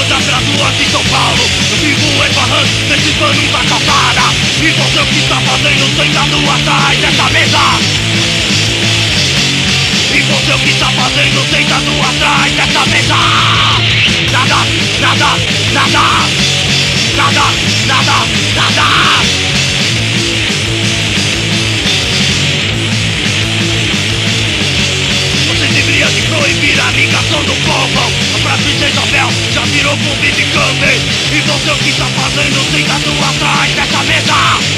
anda pelas ruas de São Paulo. Eu vivo esbarrando nesses panos da calçada. E você o que está fazendo sentado atrás dessa mesa? E você o que está fazendo sentado atrás dessa mesa? Nada, nada, nada. Nada, nada, nada. Você deveria de proibir a ligação do povo. A princesa Isabel já virou convite camping. E você o que está fazendo sentado atrás dessa mesa?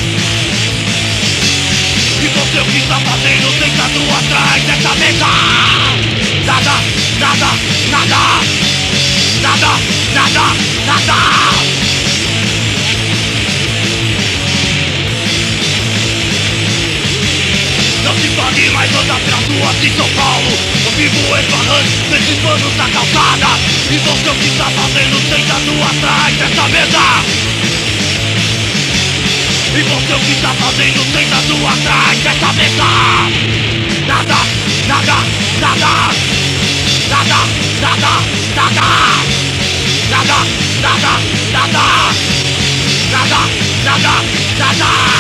E você o que está fazendo sentado atrás dessa mesa? Nada, nada, nada. Nada, nada, nada. Não se pode mais andar pelas ruas de São Paulo. Eu vivo esbarrando nesses panos da calçada. E você o que está fazendo sentado atrás dessa mesa? E você o que está fazendo sentado atrás dessa mesa? Nada, nada, nada. Nada, nada, nada. Nada, nada, nada. Nada, nada, nada.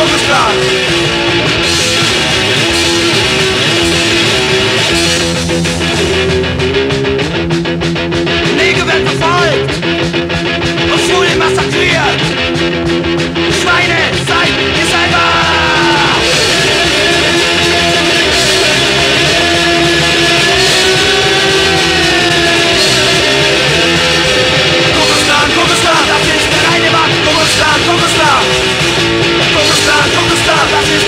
Kuckucksklan. Neger werden verfolgt und Schwule massakriert. Schweine, seid ihr selber! Kuckucksklan, das ist der reine Mann. Kuckucksklan, Kuckucksklan. Kuckucksklan, Kuckucksklan, das ist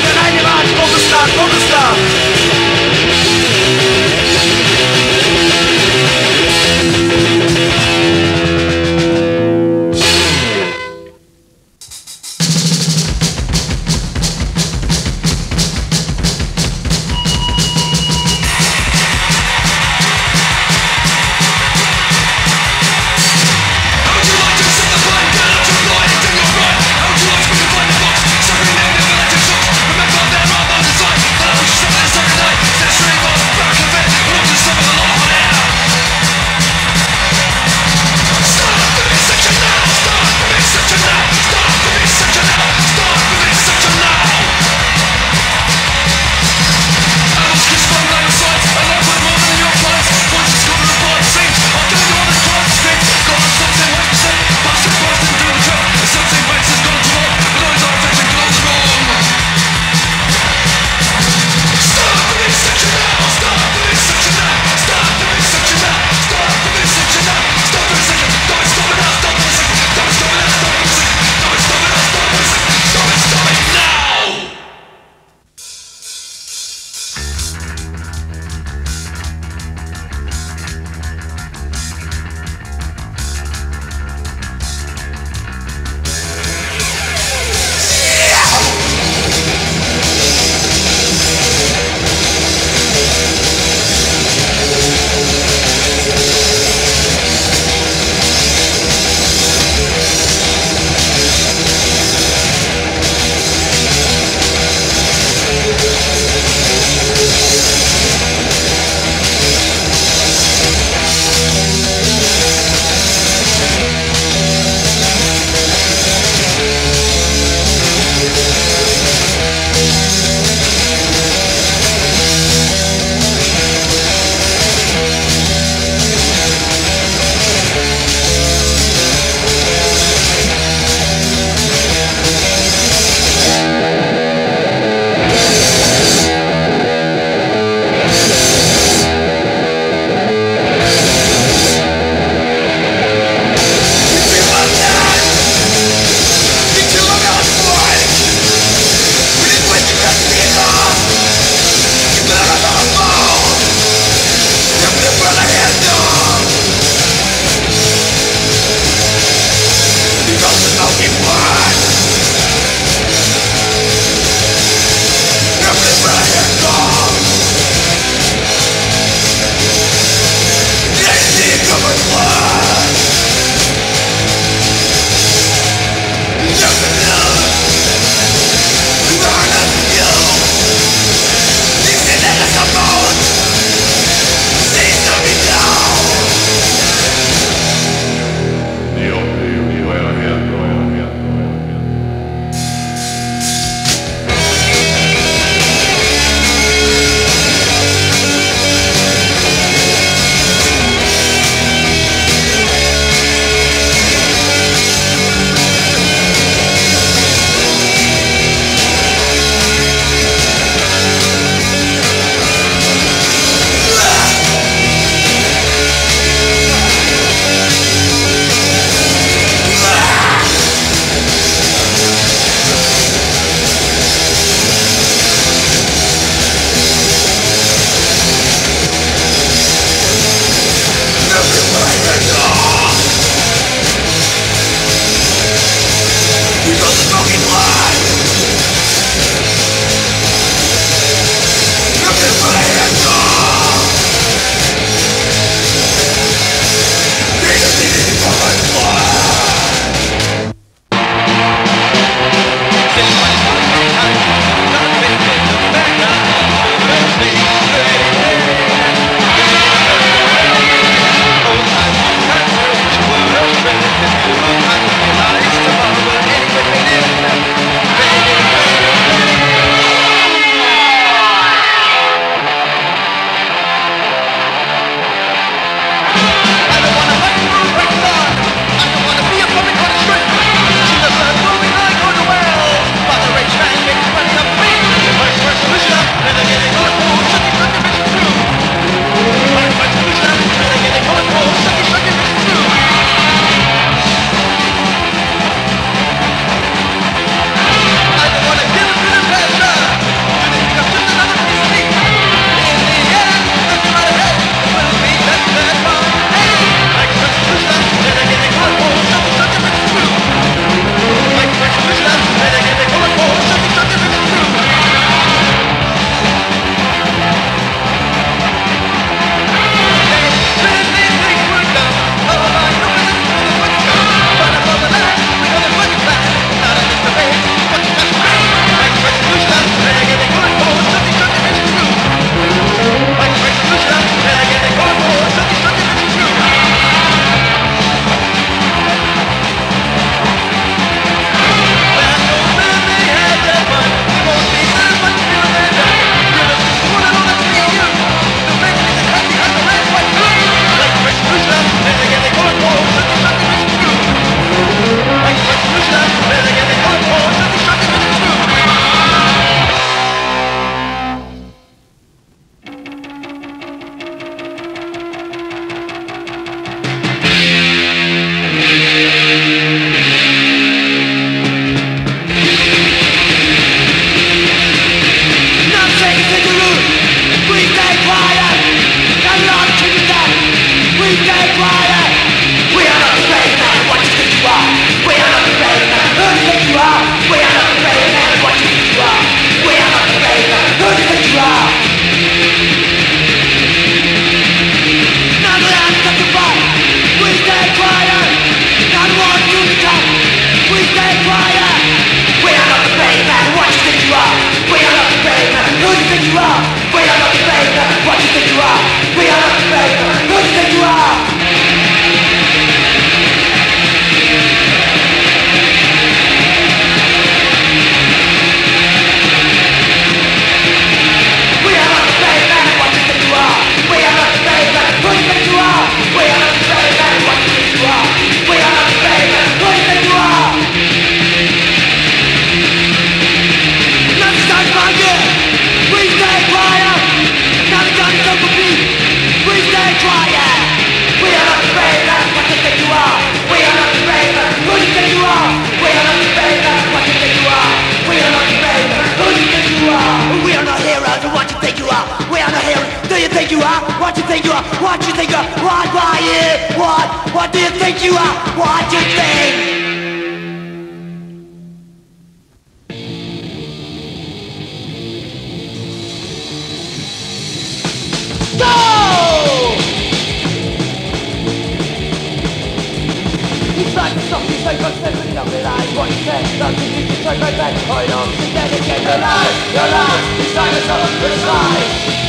Something so much better than you realise what you said. Something you can try my best. Hold on, pretend again. Your life is like a summer crucify.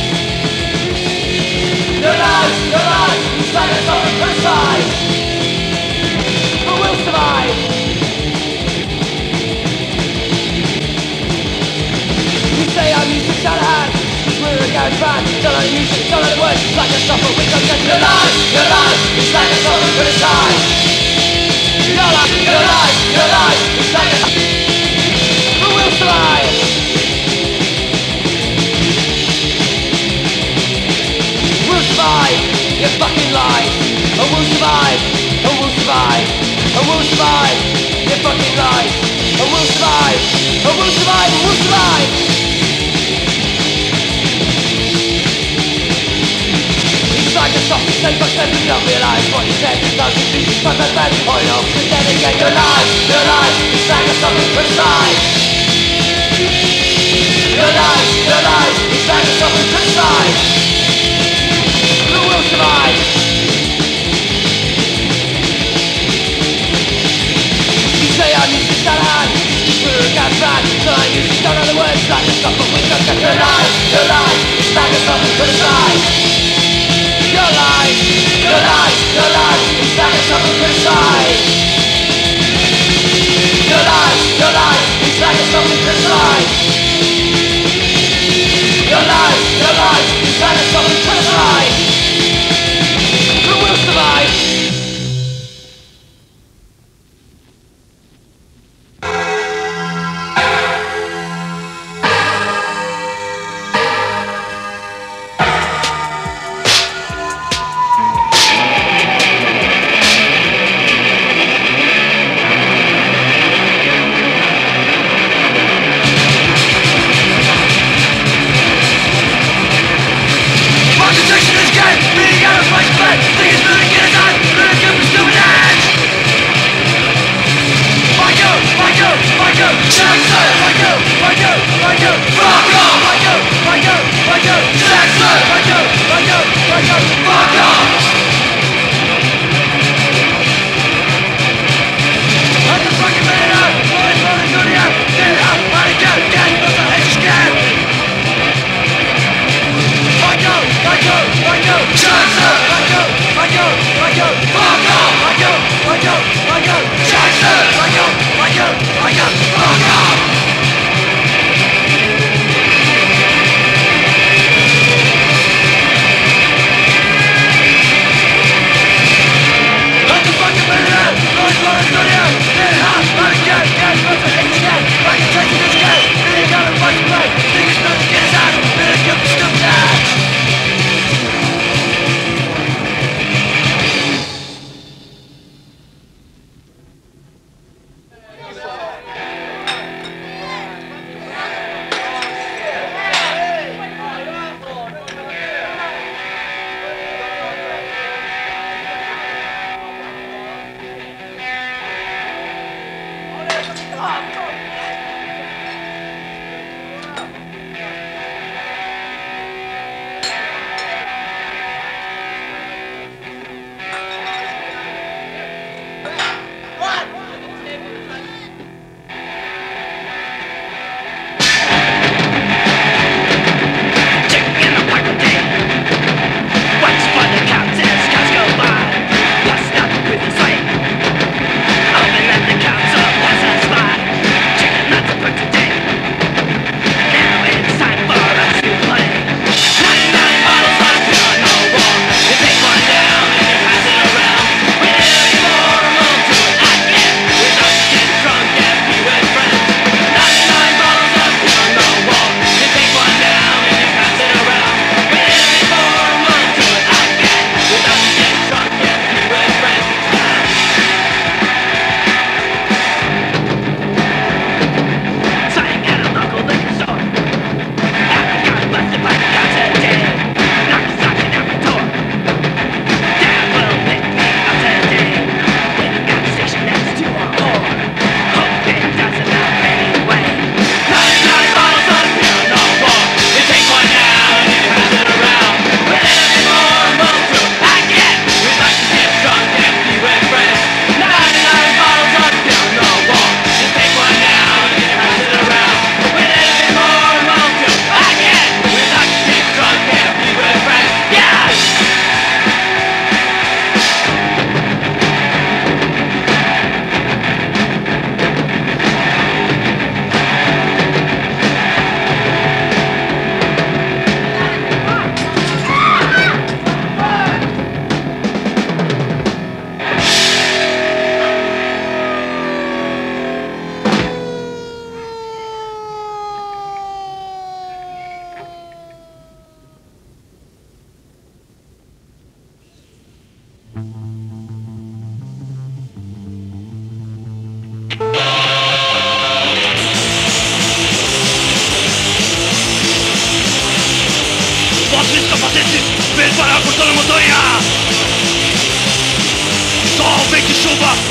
Your life is like a summer crucify. But we'll survive. You say I'm using shout hand. We're a garage band. Don't know the music, don't know the words. It's like a suffer, we don't get your life is like a summer crucify. Your life is like a but we'll survive. We'll survive, you fucking lies. And we'll survive, and we'll survive. And we'll survive, you fucking lies. And we'll survive, and we'll survive, and we'll survive. It's like a soft mistake, but then you don't realise what you said. Something you can try my best. Oh no, pretend again. Your life is like a summer crucify. Your life is like a summer crucify. But we'll survive. You say I'm using shout hand. We're a gas band. So I'm using don't know the words. Like a summer we don't get your life is like a summer crucify. Your life is like a summer crucify. Your life is like a summer crucify. Your life is like a summer crucify. But we'll survive.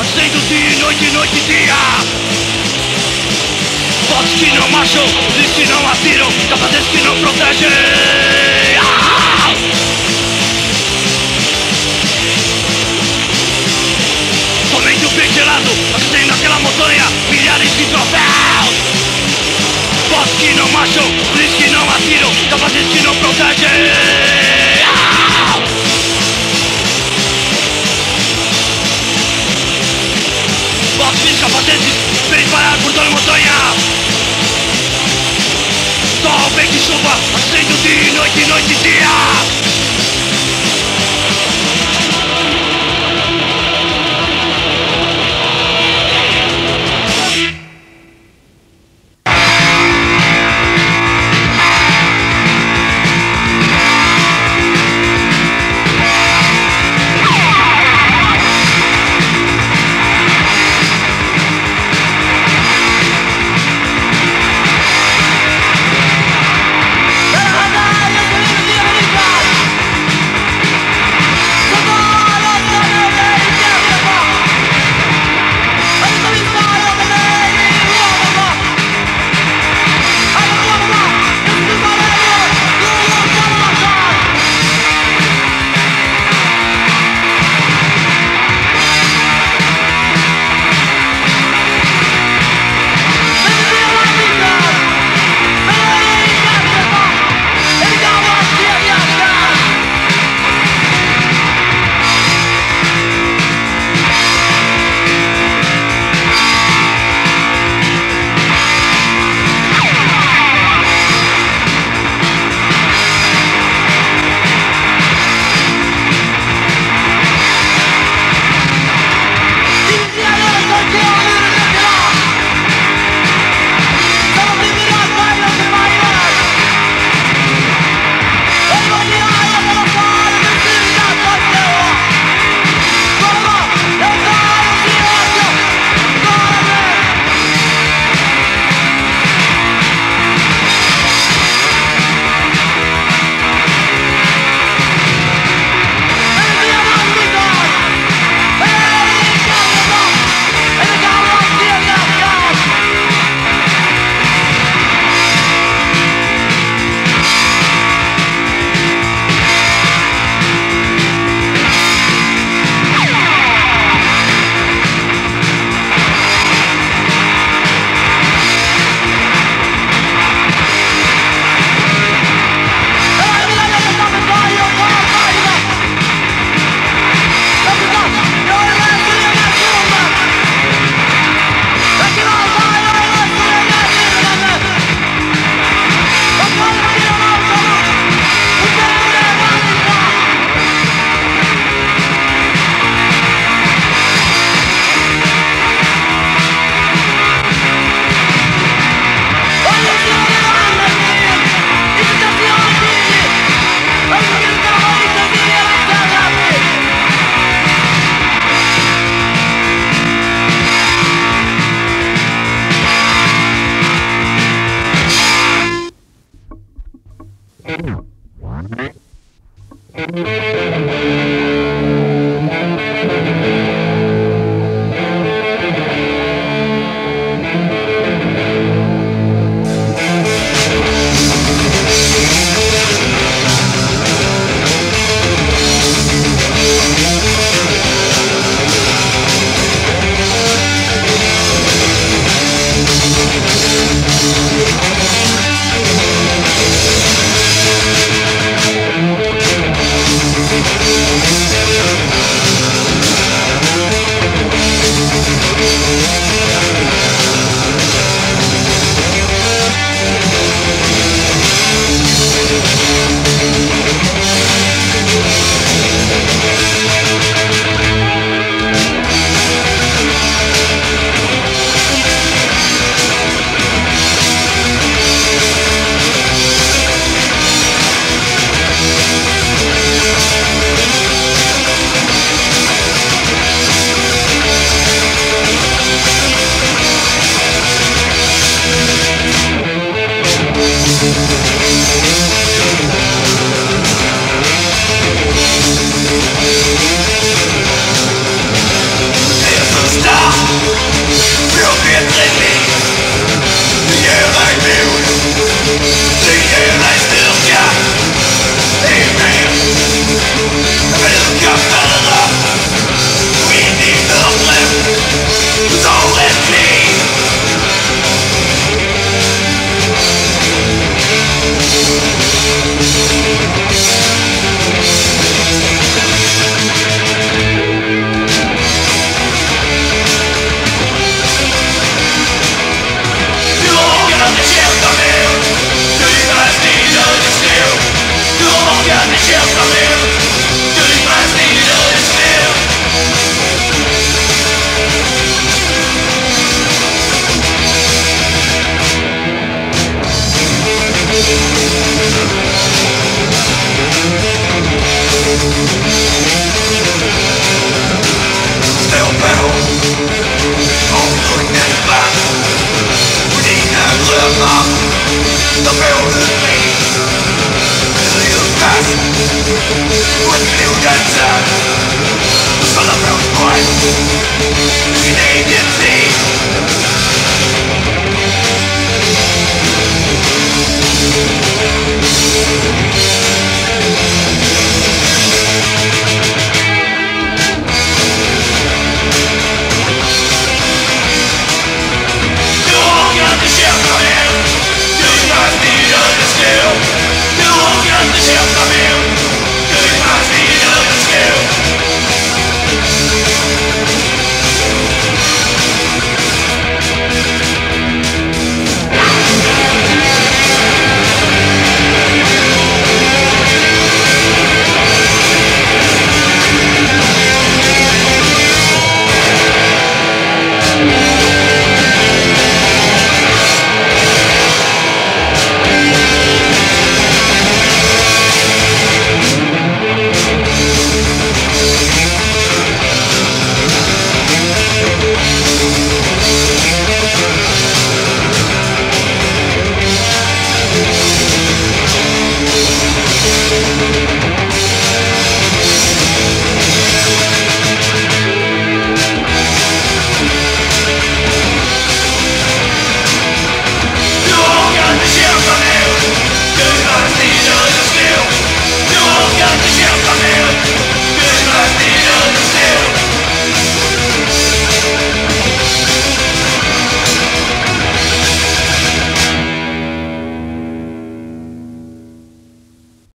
acendo de noite, noite e dia. Fortes que não marcham, os que não atiram, capacetes que não protegem. Somente o peito gelado, acendendo aquela montanha, milhares de troféus. Fortes que não marcham, os que não atiram, capacetes que não protegem. Fortes capacetes, vem parar por toda a montanha. Sol, vento e chuva, acendo de noite, noite e dia.